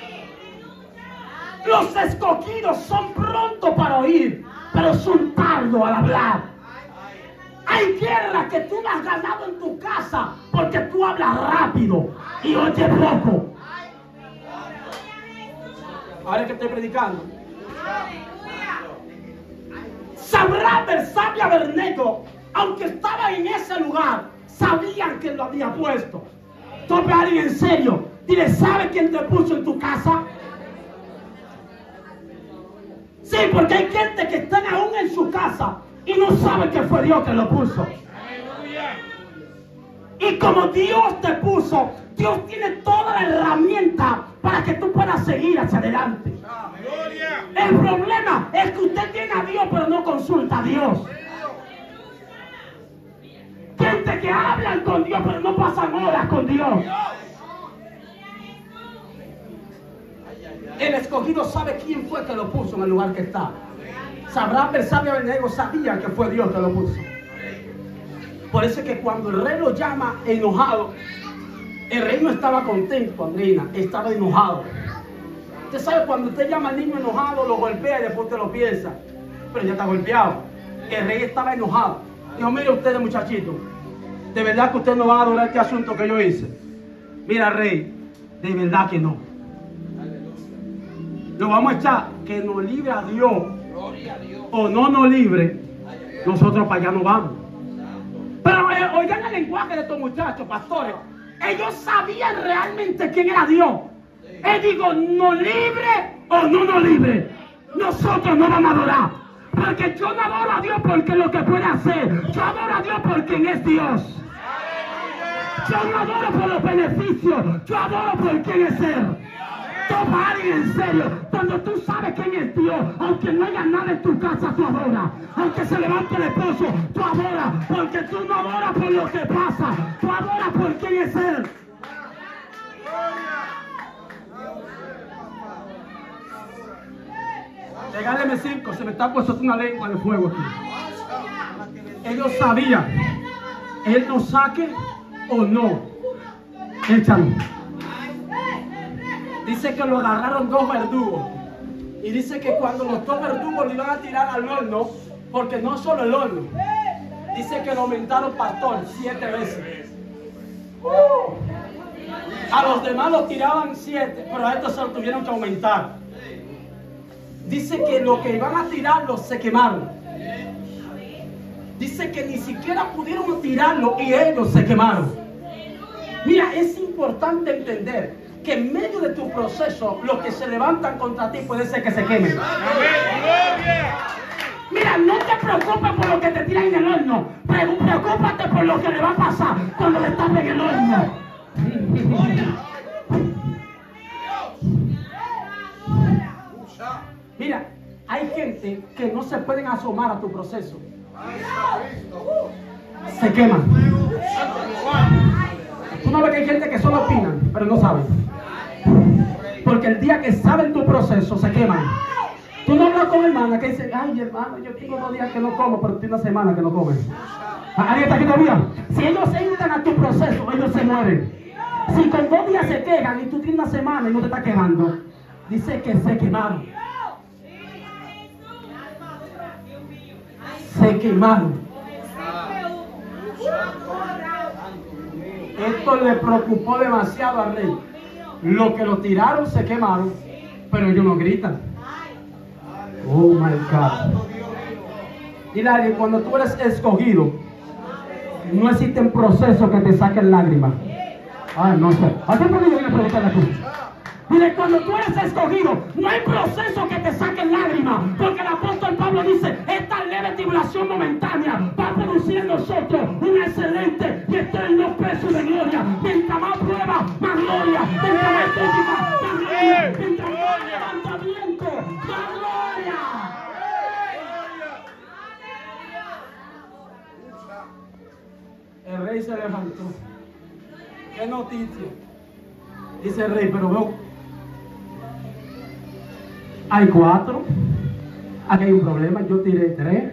Los escogidos son prontos para oír, pero son tardos al hablar. Hay guerra que tú no has ganado en tu casa porque tú hablas rápido y oyes poco. Ahora que estoy predicando. Sabrá Persat y Abednego, aunque estaban en ese lugar, sabían que lo había puesto. Tope a alguien en serio. Dile, ¿sabe quién te puso en tu casa? Sí, porque hay gente que está aún en su casa y no sabe que fue Dios que lo puso. Y como Dios te puso, Dios tiene toda la herramienta para que tú puedas seguir hacia adelante. El problema es que usted tiene a Dios pero no consulta a Dios. Gente que hablan con Dios pero no pasan horas con Dios. El escogido sabe quién fue que lo puso en el lugar que está. Sabrá Persat y Abednego sabían que fue Dios que lo puso. Por eso es que cuando el rey lo llama enojado, el rey no estaba contento, Andreina, estaba enojado. Usted sabe, cuando usted llama al niño enojado, lo golpea y después usted lo piensa, pero ya está golpeado. El rey estaba enojado. Dijo, mire ustedes muchachitos, ¿De verdad que ustedes no van a adorar este asunto que yo hice? Mira, rey, de verdad que no. Lo vamos a echar, que nos libre a Dios, o no nos libre, nosotros para allá no vamos. Pero eh, oigan el lenguaje de estos muchachos, pastores. Ellos sabían realmente quién era Dios. Él digo, no libre o no nos libre, nosotros no vamos a adorar. Porque yo no adoro a Dios porque lo que puede hacer. Yo adoro a Dios por quien es Dios. Yo no adoro por los beneficios. Yo adoro por quien es Él. Toma a alguien en serio. Cuando tú sabes quién es Dios, aunque no haya nada en tu casa, tú adoras. Aunque se levante el esposo, tú adoras. Porque tú no adoras por lo que pasa. Tú adoras por quién es Él. Regáleme cinco, se me está puesto una lengua de fuego aquí. Ellos sabían, Él nos saque o no, échalo. Dice que lo agarraron dos verdugos. Y dice que cuando los dos verdugos lo iban a tirar al horno, porque no solo el horno, dice que lo aumentaron, pastor, siete veces. Uh, a los demás lo tiraban siete, pero a estos se lo tuvieron que aumentar. Dice que lo que iban a tirarlo se quemaron. Dice que ni siquiera pudieron tirarlo y ellos se quemaron. Mira, es importante entender que en medio de tu proceso, los que se levantan contra ti puede ser que se quemen. Mira, no te preocupes por lo que te tiran en el horno, pero preocúpate por lo que le va a pasar cuando le tapen el horno. Mira, hay gente que no se pueden asomar a tu proceso. Se queman. Tú no ves que hay gente que solo opinan, pero no saben. Porque el día que saben tu proceso, se queman. Tú no hablas con hermana que dice, ay hermano, yo tengo dos días que no como, pero tengo una semana que no come. ¿Alguien está aquí todavía? Si ellos entran a tu proceso, ellos se mueren. Si con dos días se quejan y tú tienes una semana y no te estás quemando, dice que se quemaron. Se quemaron. Esto le preocupó demasiado al rey. Los que lo tiraron se quemaron, pero ellos no gritan. Oh my God. Dile a alguien, cuando tú eres escogido, no existen procesos que te saquen lágrimas. Ah, no sé. ¿A qué puedo yo preguntarle a tú? Dile, cuando tú eres escogido, no hay proceso que te saquen lágrimas. Porque el apóstol Pablo dice, esta leve tribulación momentánea va a producir en nosotros un excelente y eterno peso de gloria. Mientras más prueba, más gloria. Mientras más crítica, más gloria. Mientras más levantamiento, más gloria. El rey se levantó. ¿Qué noticia? Dice el rey, pero veo, hay cuatro. Aquí hay un problema, yo tiré tres.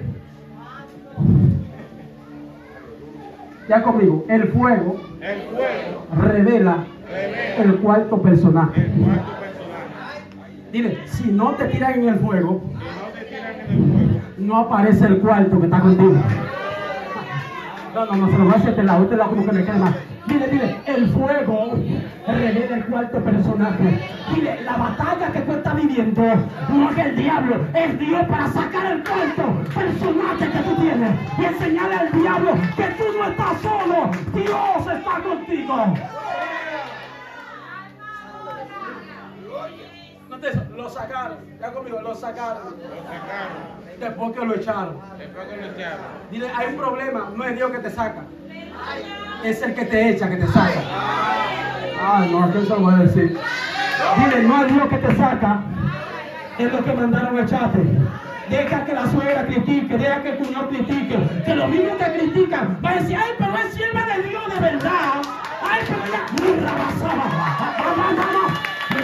Ya conmigo, el fuego, El fuego revela, revela el cuarto personaje. el cuarto personaje. Dile, si no te tiran en el fuego, Si no te tiran en el fuego, no aparece el cuarto que está contigo. No, no, no, se lo voy a hacer este lado, este lado como que me quede más. Dile, dile, el fuego revela el cuarto personaje. Dile, la batalla que tú estás viviendo no es el diablo, es Dios para sacar el cuarto personaje que tú tienes y enseñarle al diablo que tú no estás solo, Dios está contigo. No te, lo sacaron, ya conmigo, lo sacaron. lo sacaron. Después que lo echaron. Después que lo echaron. Dile, hay un problema, no es Dios que te saca, es el que te echa, que te saca. Ah, no, ¿qué eso lo voy a decir? Dile, no es Dios que te saca, es lo que mandaron a echarte. Deja que la suegra critique, deja que el cuñado critique, que los mismos que critican van a decir, ay, pero es sierva de Dios de verdad. Ay, pero ella, mira, basada.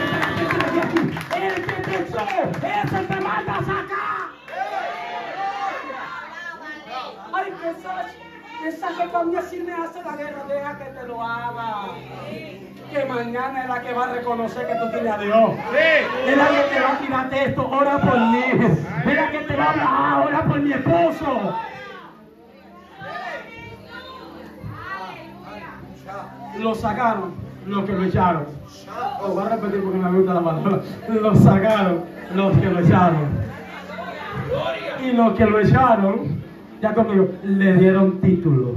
El que te echó, ese te manda a sacar. Ay, que Sachi, esa que cambia si me hace la guerra, deja que te lo haga. Que mañana es la que va a reconocer que tú tienes a Dios. Es la que te va a tirar esto, ora por mí. Es la que te va a hablar, ora por mi esposo. Lo sacaron, los que lo echaron. Lo voy a repetir porque me gusta la palabra. Lo sacaron, los que lo echaron. Y los que lo echaron, ya conmigo, le dieron títulos.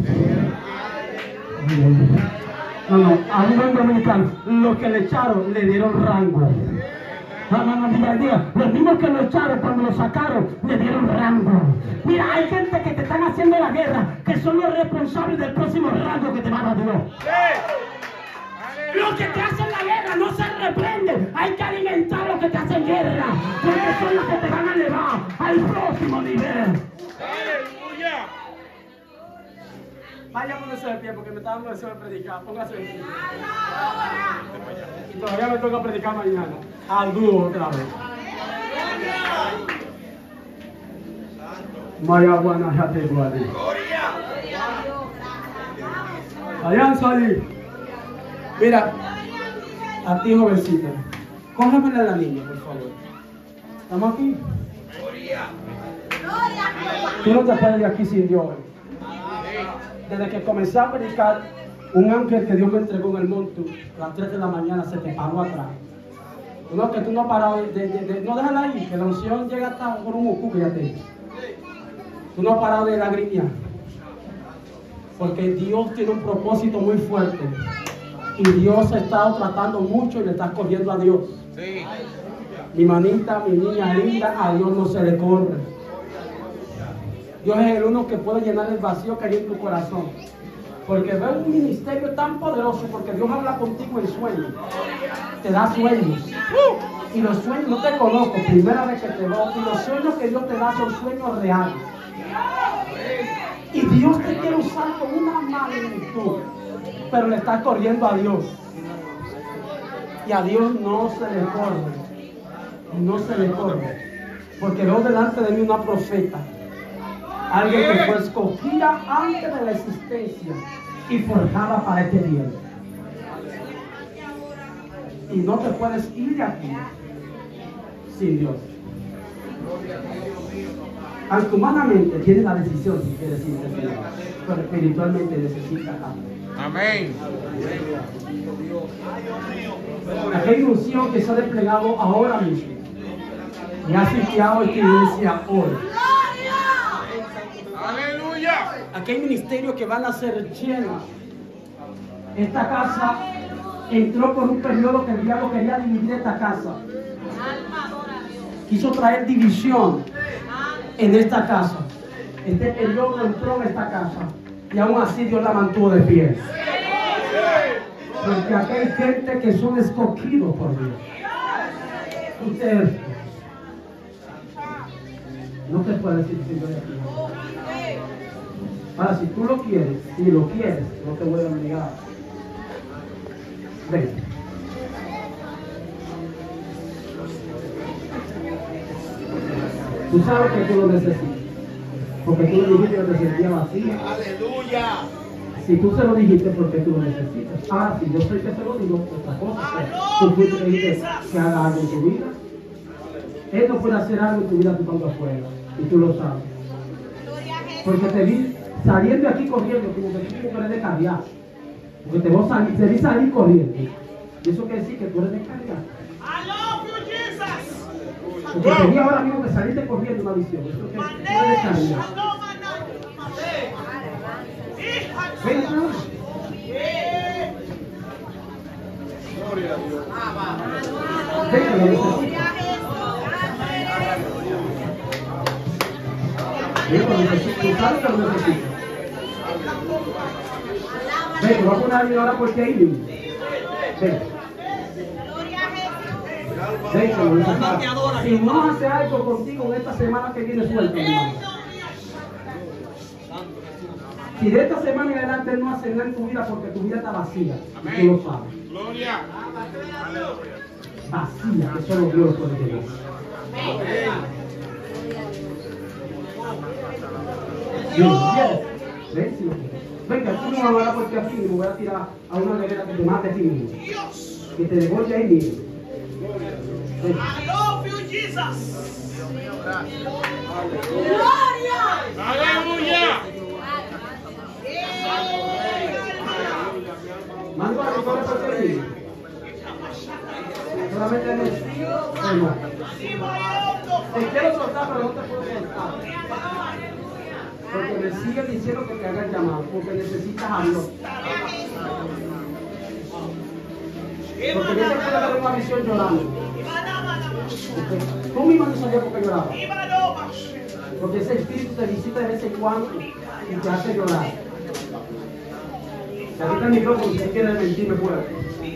No, no, a un buen dominicano, los que le echaron, le dieron rango. No, no, no, mira, diga, los mismos que lo echaron cuando lo sacaron, le dieron rango. Mira, hay gente que te están haciendo la guerra, que son los responsables del próximo rango que te va a dar Dios. Los que te hacen la guerra no se reprenden, hay que alimentar a los que te hacen guerra, porque son los que te van a elevar al próximo nivel. Aleluya. Vaya a ponerse de pie porque me está dando deseo de predicar. Póngase de pie. Y todavía me toca predicar mañana. Al dúo otra vez. Maya buena jate guadi. Vayan salir. Mira, a ti jovencita, cójamela a la niña, por favor. ¿Estamos aquí? Tú no te puedes ir aquí sin Dios. Desde que comencé a predicar, un ángel que Dios me entregó en el monte a las tres de la mañana se te paró atrás. No, que tú no has parado de, de, de, de no déjala ahí, que la unción llega hasta por un ocu que ya te. Tú no has parado de lagrimear. Porque Dios tiene un propósito muy fuerte. Y Dios ha estado tratando mucho y le estás cogiendo a Dios. Sí. Mi manita, mi niña linda, a Dios no se le corre. Dios es el único que puede llenar el vacío que hay en tu corazón. Porque veo un ministerio tan poderoso, porque Dios habla contigo en sueños. Te da sueños. Y los sueños, no te conozco, primera vez que te veo. Y los sueños que Dios te da son sueños reales. Y Dios te quiere usar con una magnitud. Pero le estás corriendo a Dios. Y a Dios no se le corre. No se le corre. Porque veo delante de mí una profeta. Alguien que fue escogida antes de la existencia y forjada para este día. Y no te puedes ir de aquí sin Dios. Aunque humanamente tienes la decisión si quieres irte, pero espiritualmente necesitas cambio. Amén. Aquí hay unción que se ha desplegado ahora mismo y ha sitiado esta iglesia hoy. Aleluya. Aquí hay ministerios que van a ser llenos. Esta casa entró por un periodo que el diablo quería dividir esta casa. Quiso traer división en esta casa. Este periodo entró en esta casa y aún así Dios la mantuvo de pie. Porque aquí hay gente que son escogidos por Dios. Ustedes no te puedes decir si yo de aquí. Ahora, si tú lo quieres, si lo quieres, no te voy a obligar. Ven. Tú sabes que tú lo necesitas. Porque tú lo dijiste que te sentías vacía. Aleluya. Si tú se lo dijiste, porque tú lo necesitas. Ah, si yo soy que se lo digo, otra cosa. Tú fuiste que dijiste que haga algo en tu vida. Él no puede hacer algo en tu vida tú cuando afuera. Y tú lo sabes. Porque te vi saliendo aquí corriendo, como que tú eres de cargar. Porque te, vos salir, te vi salir corriendo. Y eso quiere decir que tú eres de cargar. I love you, Jesus. Porque te vi ahora mismo que saliste corriendo una visión. Eso quiere decir que tú eres de cargar. Ven, ven. Gloria a Dios. Ven, lo necesito. Ven, lo necesito. Tú sabes que lo necesito. Ven, te voy a poner a alguien ahora porque ahí mismo. Ven. Ven, que lo necesito. Si no hace algo contigo en esta semana que viene, suelta, hermano. Si de esta semana en adelante no hace nada en tu vida porque tu vida está vacía, y tú lo sabes. Gloria. Vacía, que solo Dios puede llenar. Bien, ¿quieres? Ven, si lo quieres. Venga, tú no me vas a dar porque aquí me voy a tirar a una nevera que te mate aquí mismo. Que te devuelve ahí mismo. Ven. I love you, Jesus. Aleluya. Bueno, te quiero soltar, pero no te puedo soltar. Porque me siguen diciendo que te haga el llamado, porque necesitas a Dios. Porque yo te puedo dar una visión llorando. Porque tú mismo no sabías por qué lloraba. Porque ese espíritu te visita de vez en cuando y te hace llorar. Se quita el micrófono, si quieres mentir, me puede.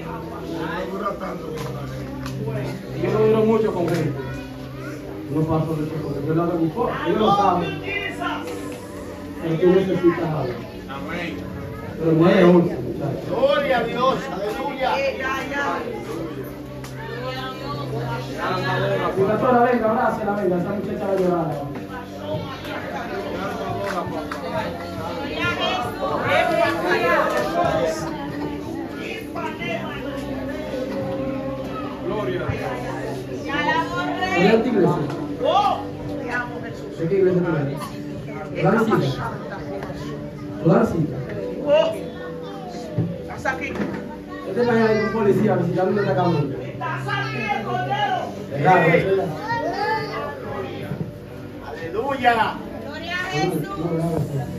Yo no duro mucho con gente. No paso de eso, porque yo lo hago mi forma. Ellos lo saben. Pero tú necesitas algo. Amén. Pero no es once, muchachos. Gloria a Dios. Aleluya. Mi pastora, venga, abrázala, venga, esa muchacha va a llorar. Gloria a Dios. ¿De qué iglesia? ¿De qué iglesia tú eres? ¿Lancita? ¿Lancita? Este mañana hay un policía visitando un destacamento. ¿Verdad? ¿Verdad? Aleluya. Gloria a Jesús.